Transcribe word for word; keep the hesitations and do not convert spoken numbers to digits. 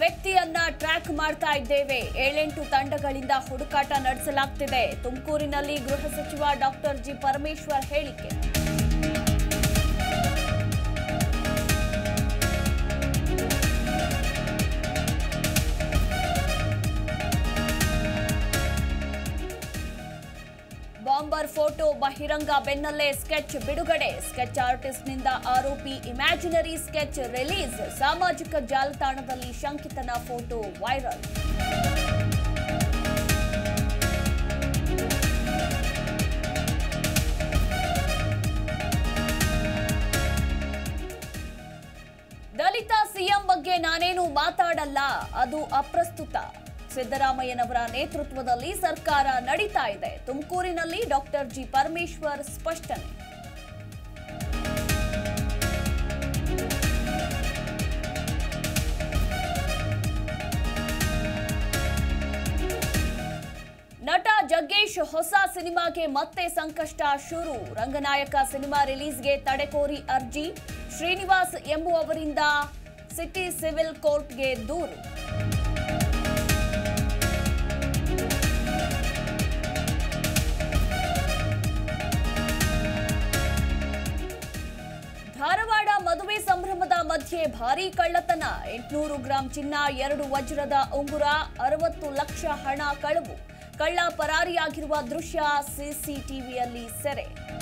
ವ್ಯಕ್ತಿಯನ್ನ ಟ್ರ್ಯಾಕ್ ಮಾಡ್ತಾ ಇದ್ದೇವೆ. ಏಳೆಂಟು ತಂಡಗಳಿಂದ ಹುಡುಕಾಟ ನಡೆಸಲಾಗುತ್ತಿದೆ. ತುಮಕೂರಿನಲ್ಲಿ ಗೃಹ ಸಚಿವ ಡಾಕ್ಟರ್ ಜಿ ಪರಮೇಶ್ವರ್ ಹೇಳಿಕೆ. ಬಾಂಬರ್ ಫೋಟೋ ಬಹಿರಂಗ ಬೆನ್ನಲ್ಲೇ ಸ್ಕೆಚ್ ಬಿಡುಗಡೆ. ಸ್ಕೆಚ್ ಆರ್ಟಿಸ್ಟ್ನಿಂದ ಆರೋಪಿ ಇಮ್ಯಾಜಿನರಿ ಸ್ಕೆಚ್ ರಿಲೀಸ್. ಸಾಮಾಜಿಕ ಜಾಲತಾಣದಲ್ಲಿ ಶಂಕಿತನ ಫೋಟೋ ವೈರಲ್. ದಲಿತ ಸಿಎಂ ಬಗ್ಗೆ ನಾನೇನು ಮಾತಾಡಲ್ಲ, ಅದು ಅಪ್ರಸ್ತುತ. ಸಿದ್ದರಾಮಯ್ಯನವರ ನೇತೃತ್ವದಲ್ಲಿ ಸರ್ಕಾರ ನಡೀತಾ ಇದೆ. ತುಮಕೂರಿನಲ್ಲಿ ಡಾಕ್ಟರ್ ಜಿ ಪರಮೇಶ್ವರ್ ಸ್ಪಷ್ಟನೆ. ನಟ ಜಗ್ಗೇಶ್ ಹೊಸ ಸಿನಿಮಾಗೆ ಮತ್ತೆ ಸಂಕಷ್ಟ ಶುರು. ರಂಗನಾಯಕ ಸಿನಿಮಾ ರಿಲೀಸ್ಗೆ ತಡೆ ಕೋರಿ ಅರ್ಜಿ. ಶ್ರೀನಿವಾಸ್ ಎಂಬುವವರಿಂದ ಸಿಟಿ ಸಿವಿಲ್ ಕೋರ್ಟ್ಗೆ ದೂರು. ಧಾರವಾಡ ಮದುವೆ ಸಂಭ್ರಮದ ಮಧ್ಯೆ ಭಾರೀ ಕಳ್ಳತನ. ಎಂಟುನೂರು ಗ್ರಾಂ ಚಿನ್ನ, ಎರಡು ವಜ್ರದ ಉಂಗುರ, ಅರವತ್ತು ಲಕ್ಷ ಹಣ ಕಳವು. ಕಳ್ಳ ಪರಾರಿಯಾಗಿರುವ ದೃಶ್ಯ ಸಿಸಿಟಿವಿಯಲ್ಲಿ ಸೆರೆ.